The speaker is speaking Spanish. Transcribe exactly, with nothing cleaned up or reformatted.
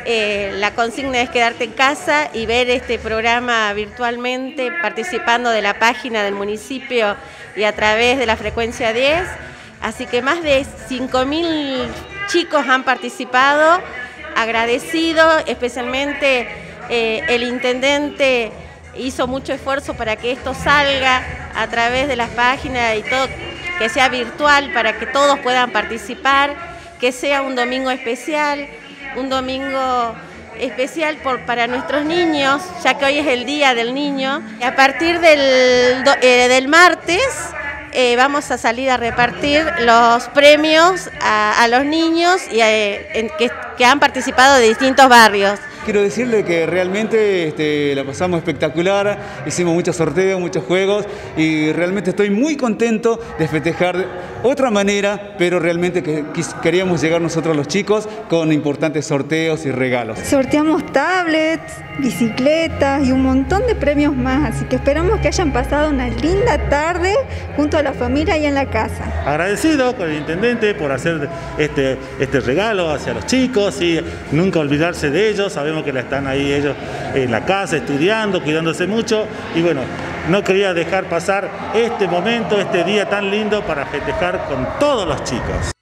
Eh, la consigna es quedarte en casa y ver este programa virtualmente, participando de la página del municipio y a través de la frecuencia diez. Así que más de cinco mil chicos han participado, agradecido, especialmente eh, el intendente hizo mucho esfuerzo para que esto salga a través de las páginas y todo, que sea virtual para que todos puedan participar, que sea un domingo especial, un domingo especial por, para nuestros niños, ya que hoy es el Día del Niño. Y a partir del, eh, del martes eh, vamos a salir a repartir los premios a, a los niños y a, en, que, que han participado de distintos barrios. Quiero decirle que realmente este, la pasamos espectacular, hicimos muchos sorteos, muchos juegos y realmente estoy muy contento de festejar de otra manera, pero realmente que, queríamos llegar nosotros los chicos con importantes sorteos y regalos. Sorteamos tablets, bicicletas y un montón de premios más, así que esperamos que hayan pasado una linda tarde junto a la familia y en la casa. Agradecido con el intendente por hacer este, este regalo hacia los chicos y nunca olvidarse de ellos. Sabemos que la están ahí ellos en la casa estudiando, cuidándose mucho y bueno, no quería dejar pasar este momento, este día tan lindo para festejar con todos los chicos.